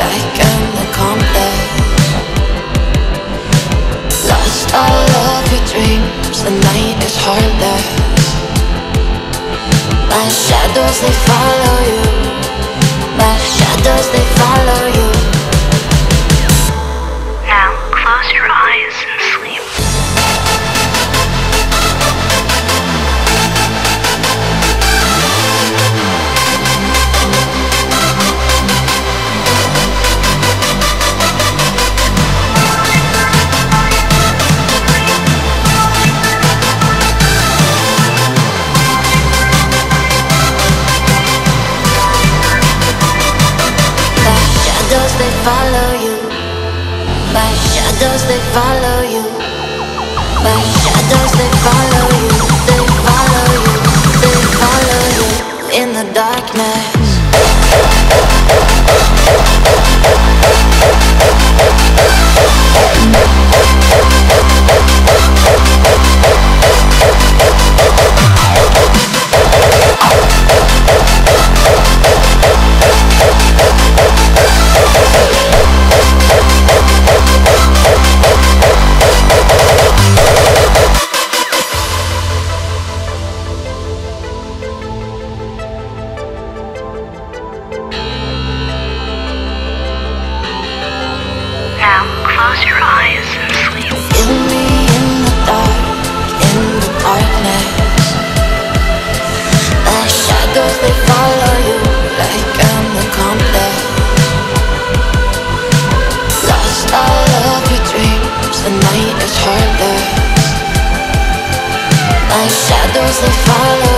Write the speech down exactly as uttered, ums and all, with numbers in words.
like an accomplice. Lost all of your dreams, the night is heartless. My shadows, they follow you. My shadows, they follow you. Now close your eyes and sleep. Shadows, they follow you. My shadows, they follow you. My shadows, they follow you. They follow you. They follow you in the darkness. Now close your eyes and sleep. Feel me in the dark, in the darkness. My shadows, they follow you like an accomplice. Lost all of your dreams, the night is heartless. My shadows, they follow